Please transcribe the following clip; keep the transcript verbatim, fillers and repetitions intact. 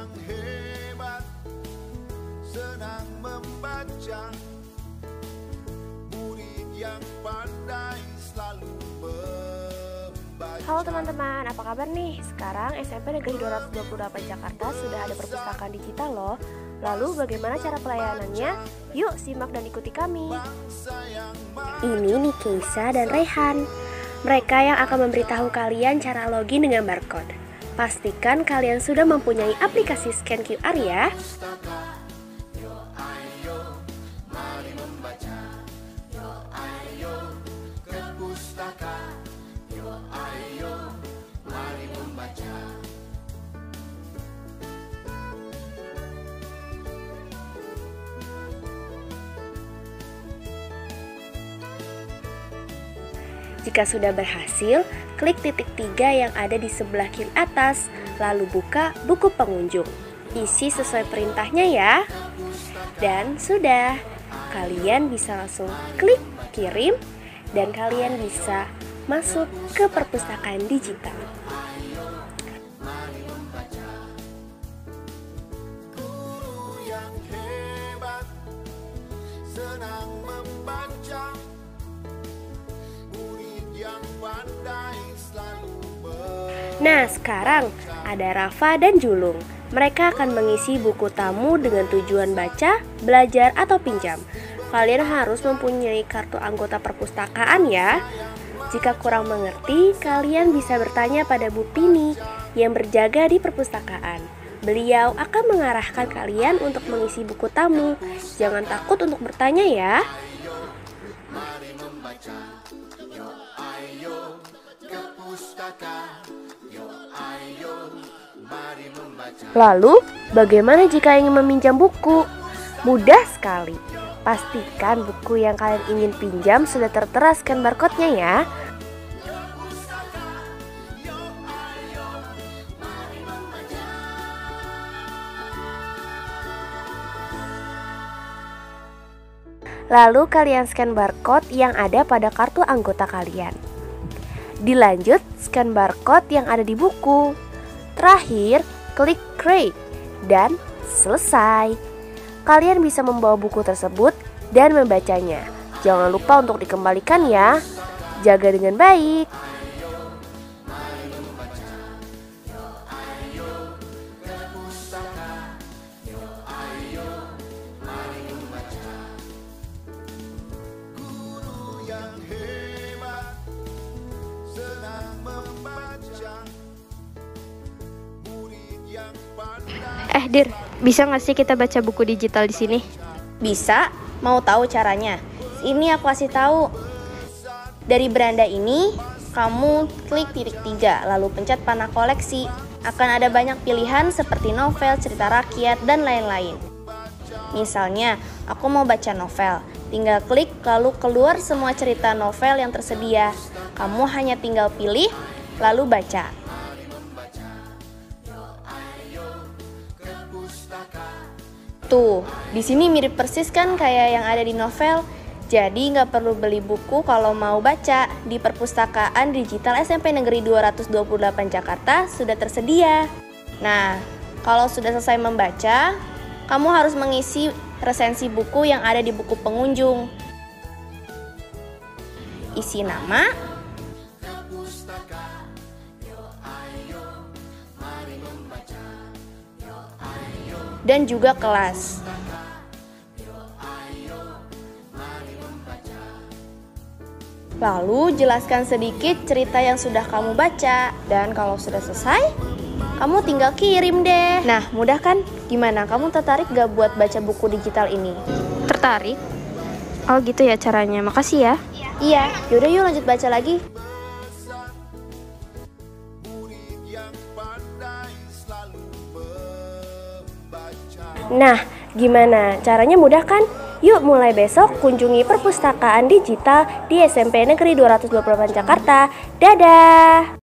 yang hebat, senang membaca, murid yang pandai selalu membaca. Halo teman-teman, apa kabar nih? Sekarang S M P Negeri dua ratus dua puluh delapan Jakarta sudah ada perpustakaan digital loh. Lalu bagaimana cara pelayanannya? Yuk simak dan ikuti kami. Ini Nikeisa dan Rehan. Mereka yang akan memberitahu kalian cara login dengan barcode. Pastikan kalian sudah mempunyai aplikasi scan Q R ya. Jika sudah berhasil, klik titik tiga yang ada di sebelah kiri atas, lalu buka buku pengunjung. Isi sesuai perintahnya ya. Dan sudah, kalian bisa langsung klik kirim dan kalian bisa masuk ke perpustakaan digital. Guru yang hebat, senang membaca, murid yang pandai selalu membaca. Nah, sekarang ada Rafa dan Julung. Mereka akan mengisi buku tamu dengan tujuan baca, belajar, atau pinjam. Kalian harus mempunyai kartu anggota perpustakaan ya. Jika kurang mengerti, kalian bisa bertanya pada Bu Tini yang berjaga di perpustakaan. Beliau akan mengarahkan kalian untuk mengisi buku tamu. Jangan takut untuk bertanya ya. Mari membaca, yo ayo ke pustaka, yo ayo mari membaca. Lalu, bagaimana jika ingin meminjam buku? Mudah sekali. Pastikan buku yang kalian ingin pinjam sudah tertera scan barcode-nya ya. Lalu kalian scan barcode yang ada pada kartu anggota kalian. Dilanjut, scan barcode yang ada di buku. Terakhir, klik create dan selesai. Kalian bisa membawa buku tersebut dan membacanya. Jangan lupa untuk dikembalikan ya. Jaga dengan baik. Guru yang hebat, senang membaca, murid yang pandai. Eh Dir, bisa nggak sih kita baca buku digital di sini? Bisa, mau tahu caranya? Ini aku kasih tahu. Dari beranda ini, kamu klik titik tiga, lalu pencet panah koleksi. Akan ada banyak pilihan seperti novel, cerita rakyat, dan lain-lain. Misalnya, aku mau baca novel. Tinggal klik, lalu keluar semua cerita novel yang tersedia. Kamu hanya tinggal pilih, lalu baca. Tuh, di sini mirip persis kan kayak yang ada di novel. Jadi nggak perlu beli buku kalau mau baca. Di perpustakaan digital S M P Negeri dua ratus dua puluh delapan Jakarta sudah tersedia. Nah, kalau sudah selesai membaca, kamu harus mengisi resensi buku yang ada di buku pengunjung. Isi nama, dan juga kelas. Lalu jelaskan sedikit cerita yang sudah kamu baca. Dan kalau sudah selesai, kamu tinggal kirim deh. Nah, mudah kan? Gimana? Kamu tertarik gak buat baca buku digital ini? Tertarik? Oh gitu ya caranya, makasih ya. Iya, yaudah yuk lanjut baca lagi. Murid yang pandai selalu membaca. Nah, gimana? Caranya mudah kan? Yuk mulai besok kunjungi perpustakaan digital di S M P Negeri dua ratus dua puluh delapan Jakarta. Dadah!